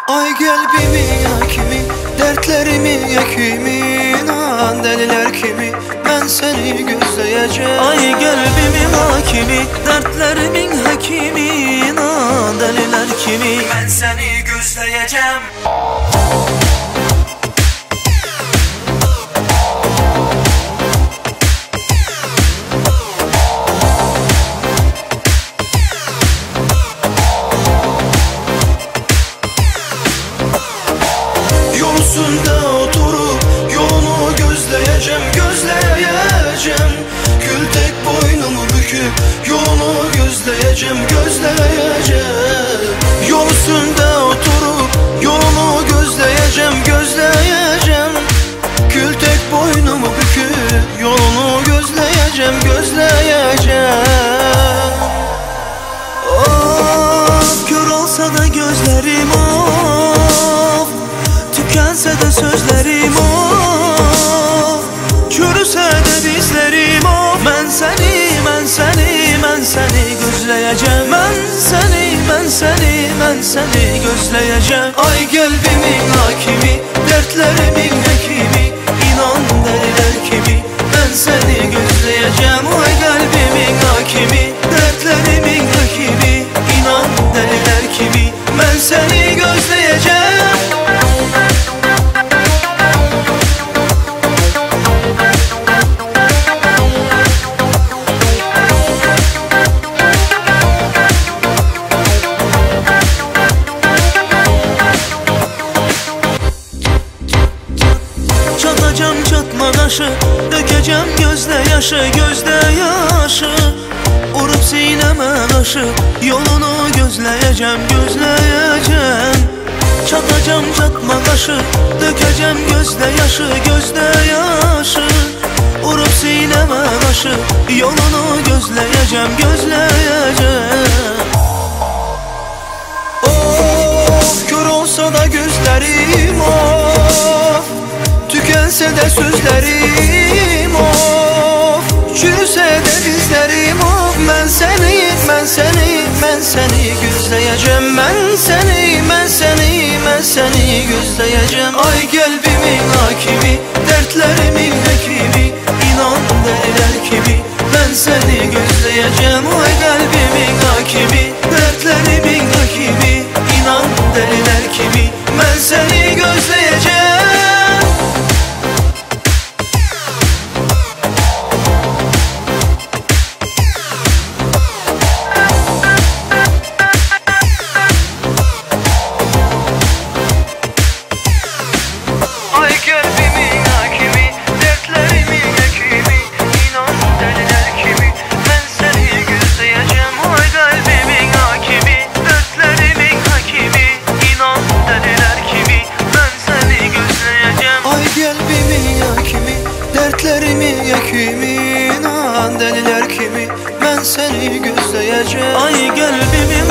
Ay kalbimin hakimi, dertlerimin yakimi, inan deliler kimi, ben seni gözleyeceğim. Ay kalbimin hakimi, dertlerimin hakimi, inan deliler kimi, ben seni gözleyeceğim. Üstünde oturup yolunu gözleyeceğim, gözleyeceğim. Gül tek boynumu büküp yolunu gözleyeceğim, gözleyeceğim. Yol üstünde oturup yolunu gözleyeceğim, gözleyeceğim. Gül tek boynumu büküp yolunu gözleyeceğim, gözleyeceğim. Of, kör olsa da gözlerim of, tükense de sözlerim of, çürüse de dizlerim of. Ben seni, ben seni, ben seni gözleyeceğim. Ben seni gözleyeceğim. Ay kalbimin hakimi, dertlerimin hekimi, inan deliler kimi, ben seni gözleyeceğim. Ay kalbimin hakimi, dertlerimin hekimi, inan deliler kimi, ben seni gözleyeceğim. Çatacağım çatma taşı, dökeceğim gözde yaşı, gözde yaşı. Vurup sineme taşı, yolunu gözleyeceğim, gözleyeceğim. Çatacağım çatma taşı, dökeceğim gözde yaşı, gözde yaşı. Vurup sineme taşı, yolunu gözleyeceğim, gözleyeceğim. Of, kör olsa da gözlerim of, tükense de sözlerim of, çürüse de dizlerim of. Ben seni, ben seni, ben seni gözleyeceğim. Ben seni, ben seni, ben seni gözleyeceğim. Ay kalbimin hakimi, dertlerimin hekimi, inan deliler kimi, ben seni gözleyeceğim. Ay kalbimin hakimi, dertlerimin hekimi, inan deliler kimi, ben seni gözleyeceğim. Ay kalbimin hakimi, dertlerimin hekimi, inan deliler kimi, ben seni gözleyeceğim. Ay kalbimin hakimi, dertlerimin hekimi, inan deliler kimi, ben seni gözleyeceğim. Ay kalbimin hakimi, dertlerimin hekimi, inan deliler kimi, ben seni gözleyeceğim. Ay kalbimin